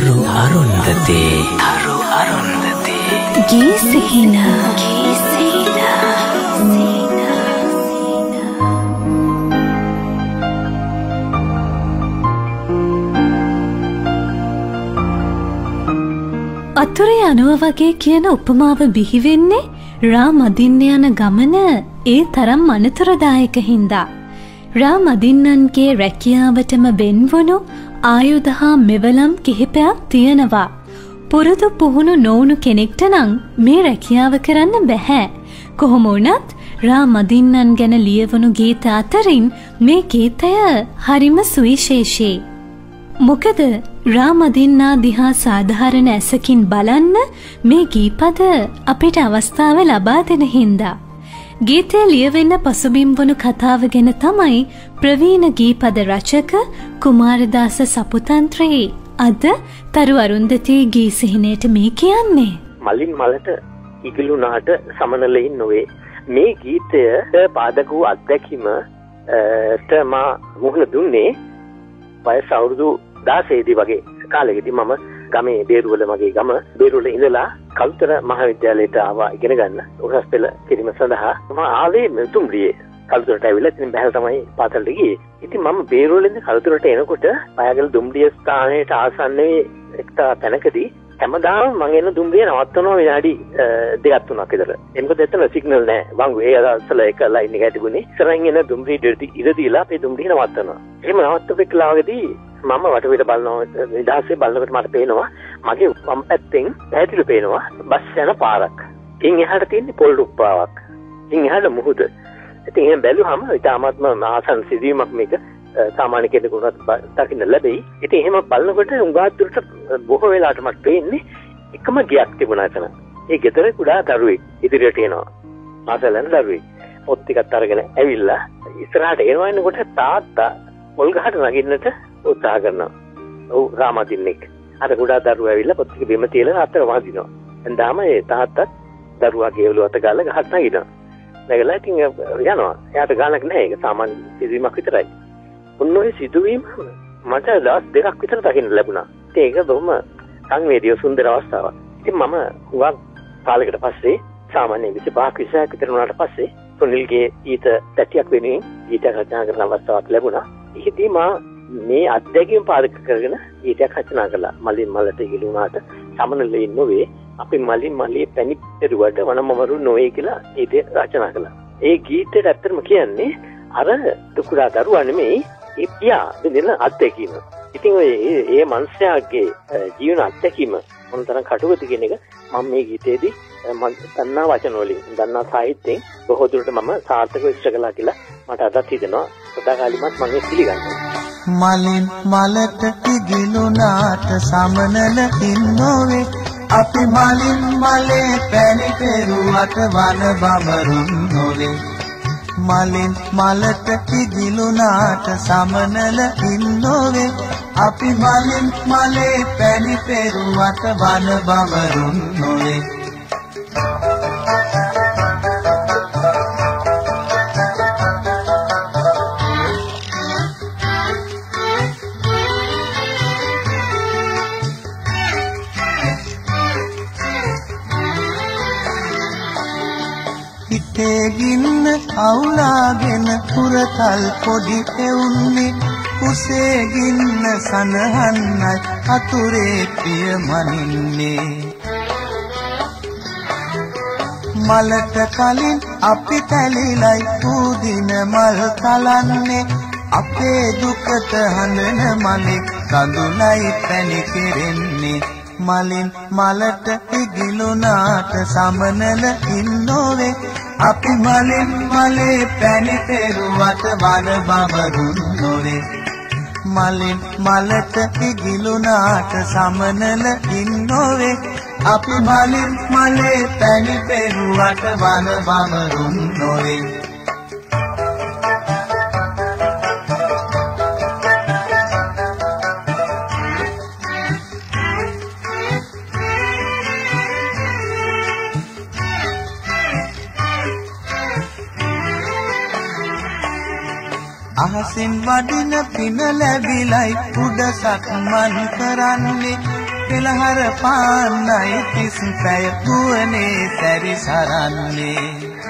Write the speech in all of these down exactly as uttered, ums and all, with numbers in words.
තරු අරුන්දතේ තරු අරුන්දතේ ගීසිහින ගීසිහින අතුරේ යනවා වගේ කියන උපමාව බිහි වෙන්නේ රා මදින්න යන ගමන ඒ තරම් අනතුරුදායක හින්දා. රා මදින්නන්ගේ රැකියාවටම වෙන්වුණු ආයුධ හා මෙවලම් කිහිපයක් තියෙනවා. පුරුදු පුහුණු නොවුණු කෙනෙක්ට නම් මේ රැකියාව කරන්න බැහැ. කොහොම වුණත් රා මදින්නන් ගැන ලියවුණු ගීත අතරින් මේ ගීතය හරිම සුවිශේෂී. මොකද රා මදින්නා දිහා සාධාරණ ඇසකින් බලන්න මේ ගීපද අපිට අවස්ථාව ලබා දෙන හින්දා. ගීතය ලියවෙන්න පසුබිම් වුණු කතාව ගැන තමයි ප්‍රවීණ ගීපද රචක කුමාරදාස සපුතන්ත්‍රයේ අද තරු අරුන්දතේ ගීසිහිනයට මේ කියන්නේ. මලින් මලට ඉගිලුනාට සමනලයින් නොවේ. මේ ගීතය පාදක වූ අත්දැකීමට මා මුහුණ දුන්නේ වයස අවුරුදු දාසයේදී වගේ කාලෙකදී මම ගමේ බේරුවල මගේ ගම බේරුවල ඉඳලා කලුතර මහාවිද්‍යාලයට ආවා ඉගෙන ගන්න උසස් පෙළ කිරීම සඳහා. මම ආවේ දුම්රියේ කලුතරට ඇවිල්ලා ඉතින් බහැල තමයි පාසලට ගියේ. ඉතින් මම බේරුවලින්ද කලුතරට එනකොට පයගල දුම්රිය ස්ථානයට ආසන්නයේ එක්තරා තැනකදී හැමදාම මම එන දුම්රිය නවත්තනවා විනාඩි දෙකක් තුනක් විතර. එනකොට එතන සිග්නල් නැහැ. වංගු ඒ අසල එක ලයින් එක තිබුණේ. ඉස්සරහින් එන දුම්රිය ඉර දීලා අපේ දුම්රිය නවත්තනවා. එහෙම නවත්තපු කලාවකදී මම වටපිට බලනවා නිදහසේ බලනකොට මට පේනවා මගේ වම් පැත්තෙන් පැහැදිලිව පේනවා බස් යන පාරක්. ඉන් එහාට තියෙන්නේ පොල් රුප්පාවක්. ඉන් එහාට මුහුද. ඉතින් එහෙම බැලුවම ඉතාමත්ම ආසන්න සිදුවීමක් මේක සාමාන්‍ය කෙනෙකුට දකින්න ලැබෙයි. ඉතින් එහෙම බලනකොට උඟා දුරට බොහෝ වෙලාවට මට පේන්නේ එකම ගයක් තිබුණා එතන. ඒ ගෙදර කුඩා දරුවෙක් ඉදිරියට එනවා. ආසලෙන් දරුවෙක්. පොත් ටිකක් අරගෙන ඇවිල්ලා ඉස්සරහට එනවා එනකොට තාත්තා පොල් ගහට නගින්නට උත්සාහ කරනවා. ඔව් රාමදින්නෙක්. අර කුඩා දරුවා ඇවිල්ලා පොත් ටික බිම තියලා අතර වදිනවා. එන්දාම ඒ තාත්තත් දරුවාගේ ඔළුව අත ගාලා ගහට නගිනවා. නැගලා ඉතින් යනවා. එයාට ගානක් නැහැ. ඒක සාමාන්‍ය සිදුවීමක් විතරයි. ඔන්න ඔය සිදුවීම මට දවස් දෙකක් විතර දකින්න ලැබුණා. ඉතින් ඒක බොහොම සංවේදීව සුන්දර අවස්ථාවක්. ඉතින් මම හුඟක් කාලයකට පස්සේ සාමාන්‍ය විසිපහක් විසිහක් විතර වුණාට පස්සේ සුනිල්ගේ ඊට තැටියක් වෙනුවෙන් ගීතයක් රචනා කරන අවස්ථාවක් ලැබුණා. ඒකදී මා මේ අත්දැකීම් පාදක කරගෙන ගීතයක් රචනා කළා. මලින් මලට ඉගිලුණාට සමනලෙ නොවේ අපි මලින් මලේ පැණි පෙරුවට වනමවරු නොවේ කියලා ගීතය රචනා කළා. ඒ ගීතයට ඇත්තටම කියන්නේ අර දුකුඩා දරුවා නෙමෙයි ඒ පියා දෙන අත්දැකීම. ඉතින් ඔය ඒ මනුස්සයාගේ ජීවන අත්දැකීම මොනතරම් කටුකද කියන එක මම මේ ගීතේදී මම දන්නා වචන වලින් දන්නා සාහිත්‍යයෙන් බොහෝ දුරට මම සාර්ථකව ඉෂ්ට කළා කියලා මට අදත් හිතෙනවා. සදාකාලිකමත් මම ඒක පිළිගන්නවා. මලින් මලට ඉගිලුණාට සමනල ඉන්නෝවේ අපි මලින් මලේ පැණි පෙරුවට වන බඹරුන් නොවේ. මලින් මලට ඉගිලුණාට සමනල ඉන්නෝවේ අපි මලින් මලේ පැණි පෙරුවට වන බඹරුන් නොවේ. ගින්න අවුලාගෙන පුරතල් පොඩි එවුන්නේ කුසේ ගින්න සනහන්නයි අතුරේ පිය මනින්නේ. මලට කලින් අපි තැලිලයි පූදින මල් තලන්නේ අපේ දුකට හඳන මලේ කඳුලයි පැණි කෙරෙන්නේ. මලින් මලට ඉගිලුණාට සමනල ඉන්නෝවේ අපි මලින් මලේ පැණි පෙරුවට වන බඹරුන් නොවේ. මලින් මලට ඉගිලුණාට සමනල ඉන්නෝවේ අපි මලින් මලේ පැණි පෙරුවට වන බඹරුන් නොවේ. අහසින් වඩින පින ලැබිලයි උඩ සක්මන් කරන්නේ පෙළහර පාන්නයි තිස් පැය ගුවනේ සැරිසරන්නේ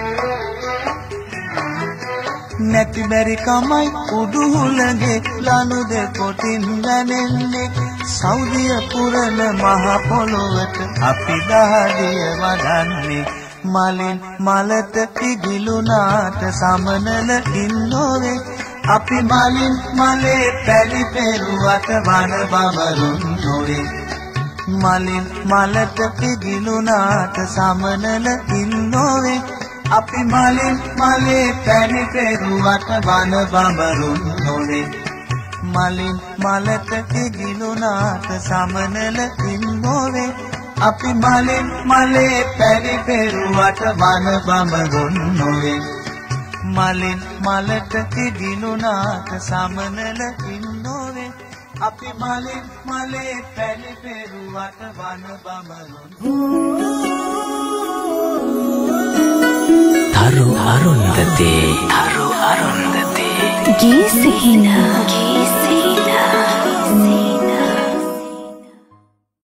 නැති බැරි කමයි උඩුහුලගේ ලනු දෙකොටින් වැනෙන්නේ සෞදිය පුරන මහ පොළොවට අපි දහදිය වඩන්නේ මලින් මලට පිගිලුනාට සමනල ඉන්නෝවේ අපි මලින් මලේ පැලි පෙරුවට වන බඹරුන් නොවේ මලින් මලට පිගිලුනාට සමනල ඉන්නෝවේ අපි මලින් මලේ පැලි පෙරුවට වන බඹරුන් නොවේ මලින් මලට පිගිලුනාට සමනල ඉන්නෝවේ අපි මලින් මලේ පැලි පෙරුවට වන බඹරුන් නොවේ මලින් මලට පිගිලුනාට සමනල ඉන්නෝවේ අපි මලින් මලේ පැලි පෙරුවට වන බඹරුන් තරු අරුන්දතේ තරු අරුන්දතේ ගී සිහින ගී